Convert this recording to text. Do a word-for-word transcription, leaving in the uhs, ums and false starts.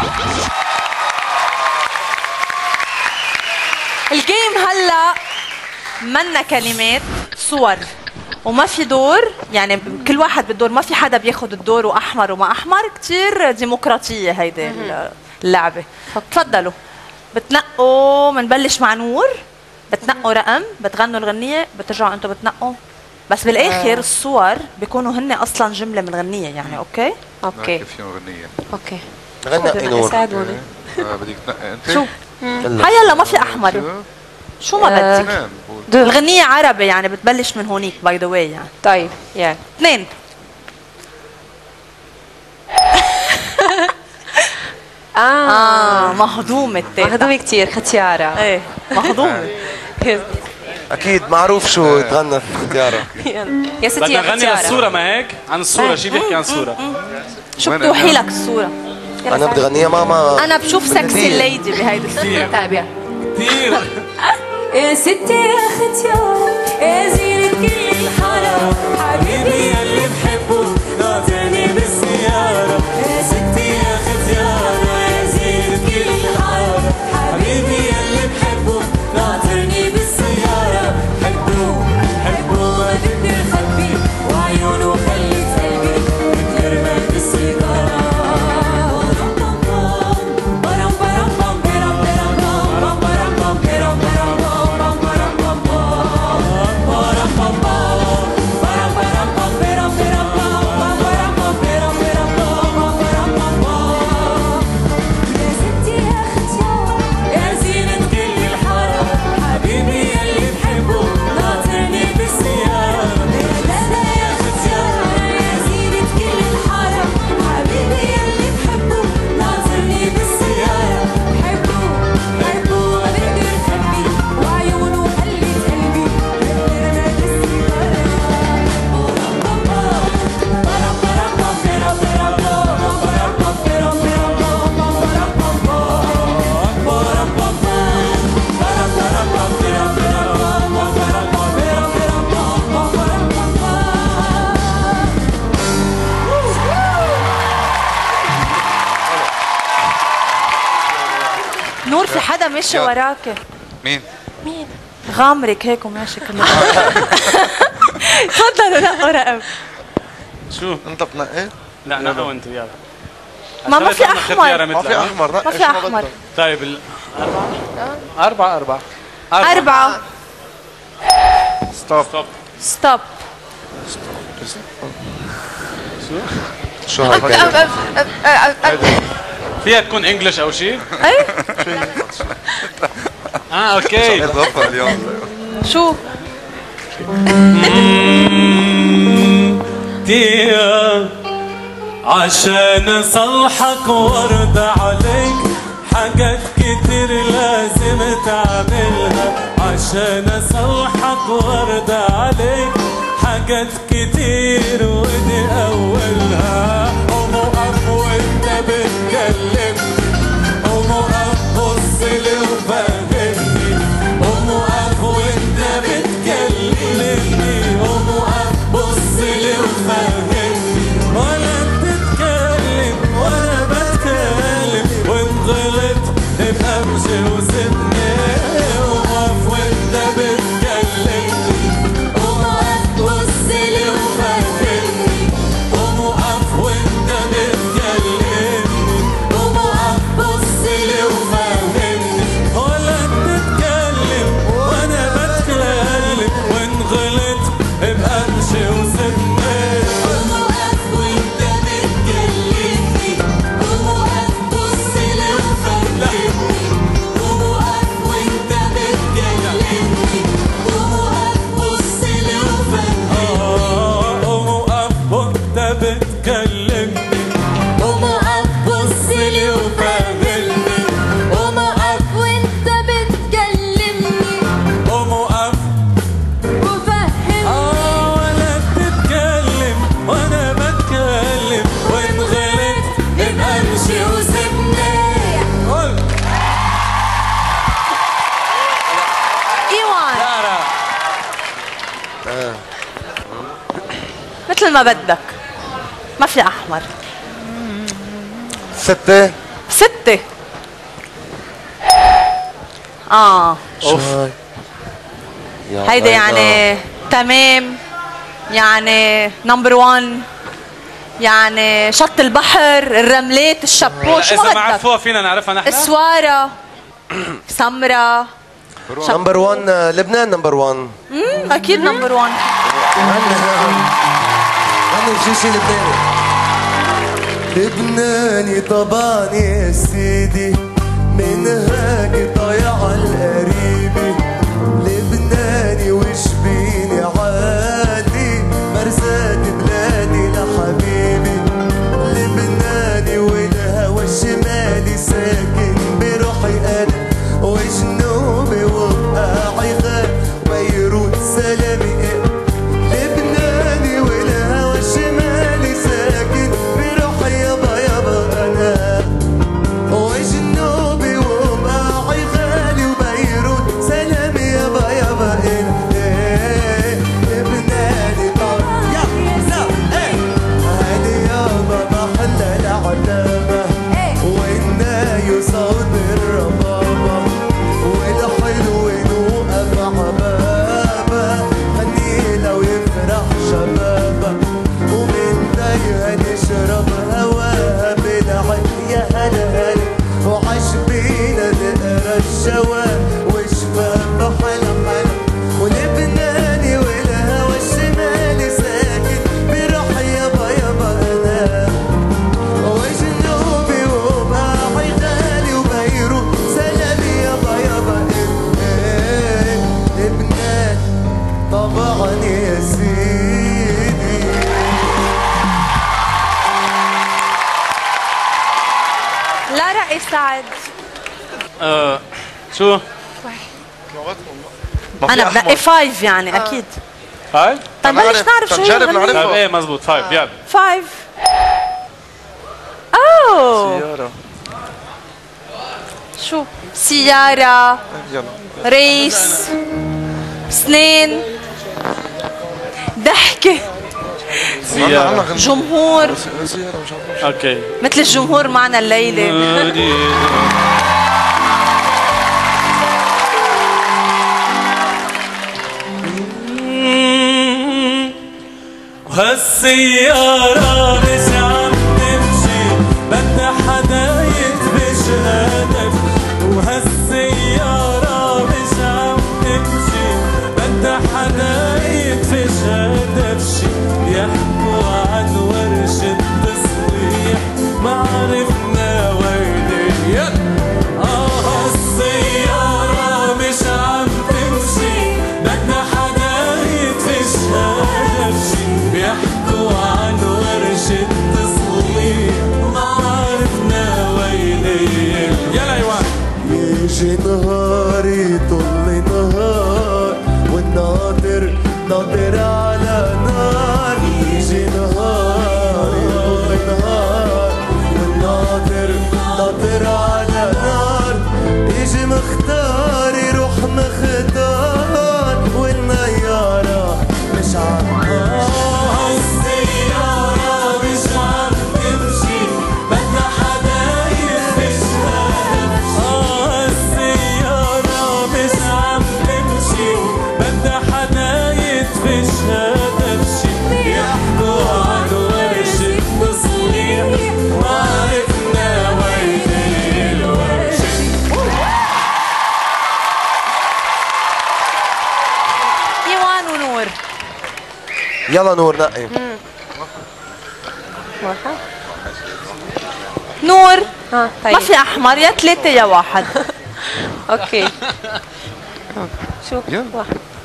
الجيم هلا منا كلمات، صور، وما في دور، يعني كل واحد بالدور، ما في حدا بياخذ الدور واحمر وما احمر. كثير ديمقراطيه هيدي اللعبه. تفضلوا بتنقوا، بنبلش مع نور. بتنقوا رقم، بتغنوا الغنيه، بترجعوا انتم بتنقوا، بس بالاخر الصور بيكونوا هن اصلا جمله من الغنيه يعني. اوكي اوكي كيف فيهم غنيه؟ اوكي غنى نور. ساعدوني. بدك تنقي انت؟ شو؟ هاي يلا ما في احمر. شو ما بدك؟ الغنية عربي يعني بتبلش من هونيك باي ذا واي يعني. طيب يعني اثنين. اه اه مهضومة التالتة. مهضومة كثير ختيارة. ايه مهضومة. اكيد معروف شو تغنى ختيارة. يا ستي بدنا يا نغني ختيارة. للصورة ما هيك؟ عن الصورة شو بيحكي عن الصورة؟ شو بتوحي لك الصورة؟ انا بدي غنيها ماما. انا بشوف سكسي الليدي بهيدي الصورة. طيب كثير. يا ستي يا ختيارة يا زينة كل الحارة، حبيبي يلي بحبه ناطرني بالسيارة. يا ستي يا ختيارة يا زينة كل الحارة، حبيبي يلي بحبه ناطرني بالسيارة. حبه حبه ما بدي اخبي، وعيونه خلت قلبي مثل رماد السيجارة. نور في حدا ماشي وراك. مين؟ مين؟ غامرك هيك وماشي كله. تفضلوا نقوا رقم. شو؟ انت بتنقي؟ لا نقوا انتوا يلا. ما ما في احمر. ما في احمر. ما في احمر. طيب ال أربعة أربعة أربعة أربعة. ستوب ستوب. شو؟ شو هاي؟ فيها تكون انجلش او شيء؟ ايه اه اوكي. اليوم شو؟ ديا عشان اصلحك وارد عليك، حاجات كتير لازم تعملها. عشان اصلحك وارد عليك، حاجات كتير ودي اولها. قوم وقف وانت بتكلم، قوم وقف بص لي وفهمني. قوم وقف وانت بتكلمني، قوم وقف بص لي وفهمني. ولا بتتكلم وانا بتكلم، وان غلط ابقى امشي وسيبني. قوم وقف وانت بتكلمني، قوم وقف بص لي وفهمني. قوم وقف وانت بتكلمني، قوم وقف بص لي وفهمني. ولا بتتكلم وانا بتكلم، وان غلط ابقى امشي وسيبني. قوم وقف وانت بتكلمني، قوم وقف بص لي وفهمني. قوم وقف وانت بتكلمني، قوم وقف بص لي وفهمني. قوم وقف وانت بتكلمني، قوم وقف بص لي وفهمني. قوم وقف وانت بتكلمني، قوم وقف وفهمني. اه ولا بتتكلم وانا بتكلم، وان غلط ابقى امشي وسيبني. قول ايوان مثل ما بدك. ما في احمر. ستة. ستة. اه شو هاي؟ يا هيدا الله. يعني تمام، يعني نمبر وان، يعني شط البحر، الرملات، الشابو، شو اذا ما بدك؟ عرفوها فينا نعرفها نحن. السوارة، سمرة. نمبر واحد لبنان، نمبر واحد. امم اكيد نمبر وان. غني شي شي لبناني. لبناني طبعا يا سيدي، من هيك ضايع القريبي. لبناني وش بيني عادي، مرسات بلادي لحبيبي. لبناني والهوى الشمالي ساكن بروحي انا، وجنوبي وبقاعي غاب بيروت سلامي. لبناني والهوى الشمالي ساكن بروحي يابا يابا انا، وجنوبي وبقاعي غالي وبيروت سلامي يابا يابا انت. لبناني طب يا لا ايه هاني يابا محلى العتابة، والناي صوت الربابة، والحلو نوقف عبابة، خليه لو يفرح شبابة، ومن دايها نشرب هواها بالعين يا هلا هلا، وعشبينا نقرا الشوام وشباب حلا حلا. ولبناني والهوى الشمالي ساكن بروحي يابا يابا انا، وجنوبي وباعي غالي وبيروت سلامي يابا يابا إيه. لبنان طبعا يا سيدي. لا رأي سعد. آه شو؟ انا بنقي فايف يعني اكيد. هاي؟ طيب بلش نعرف شو هي نجرب الغنية. نعرفها. طيب ايه مزبوط فايف يلا. فايف. اوه سيارة. شو؟ سيارة، يلا. ريس، سنين، ضحكة، سيارة. جمهور، سيارة مش عارف. اوكي. مثل الجمهور معنا الليلة. وهالسيارة مش عم تمشي، بدها حدا يدبش هدف. وهالسيارة مش عم تمشي، بدها حدا يدفش هدف. شي بيحكوا عن ورشة تصليح، ما عرفنا وين هي. اه هالسيارة مش عم تمشي، بدها حدا يدفش هدف. شي بيحكوا عن ورشة تصليح، ما عرفنا وين هي. يلا ايوان. يجي نهار يطل نهار، والناطر ناطر على نار. يجي نهار يطل نهار، والناطر ناطر على نار. يجي مختار يروح مختار، والنيارة مش عم السيارة مش عم تمشي، بدها حدا يدفش هدف. اه السيارة مش عم تمشي، بدها حدا يدفش هدف. شي بيحكوا عن ورشة تصليح، ما عرفنا وين الورشة. ايوان ونور. يلا نور نقي. اه نور ما طيب في احمر، يا ثلاثة يا واحد. اوكي. شو؟ يلا. واحد